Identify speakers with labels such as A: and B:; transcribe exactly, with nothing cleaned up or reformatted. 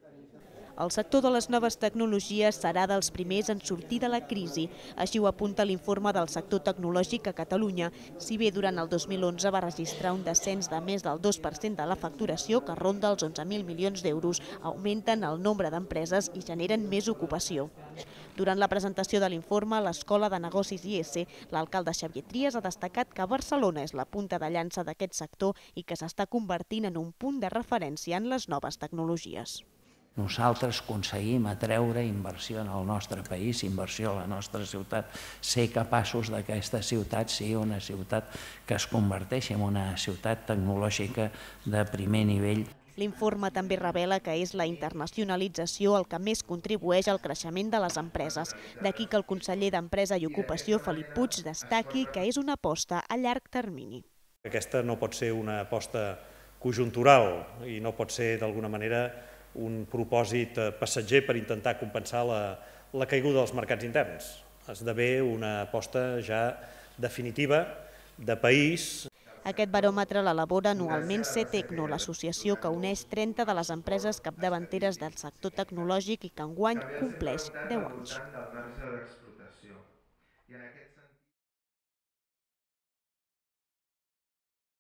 A: El sector de les noves tecnologies serà dels primers en sortir de la crisi. Així ho apunta l'informe del sector tecnològic a Catalunya. Si bé durant el dos mil onze va registrar un descens de més del dos per cent de la facturació, que ronda els onze mil milions d'euros, augmenten el nombre d'empreses i generen més ocupació. Durant la presentació de l'informe a l'Escola de Negocis I S, l'alcalde Xavier Trias ha destacat que Barcelona és la punta de llança d'aquest sector i que s'està convertint en un punt de referència en les noves tecnologies.
B: Nosaltres aconseguim atreure inversió en el nostre país, inversió a la nostra ciutat, ser capaços que aquesta ciutat sigui una ciutat que es converteixi en una ciutat tecnològica de primer nivell.
A: L'informe també revela que és la internacionalització el que més contribueix al creixement de les empreses. D'aquí que el conseller d'Empresa i Ocupació, Felip Puig, destaqui que és una aposta a llarg termini.
C: Aquesta no pot ser una aposta conjuntural i no pot ser d'alguna manera un propòsit passatger per intentar compensar la, la caiguda dels mercats interns. Esdevé una aposta ja definitiva de país.
A: Aquest baròmetre l'elabora anualment CETECNO, l'associació que uneix trenta de les empreses capdavanteres del sector tecnològic i que enguany compleix deu anys.